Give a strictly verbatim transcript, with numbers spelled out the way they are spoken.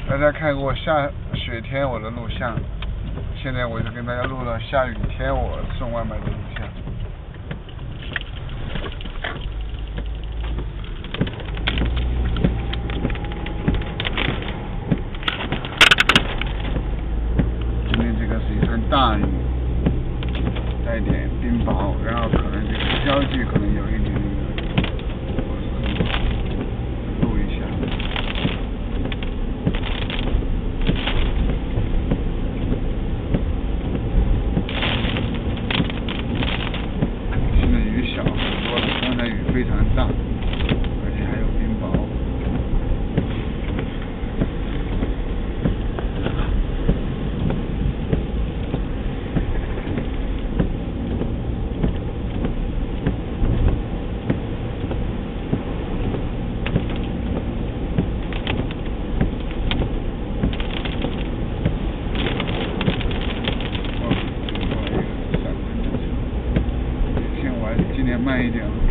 大家看过下雪天我的录像，现在我就跟大家录了下雨天我送外卖的录像。今天这个是一场大雨，带一点冰雹，然后可能这个焦距可能有一点那个，我录一下。现在雨小很多了，刚才雨非常大，而且还有冰雹。今天慢一点了。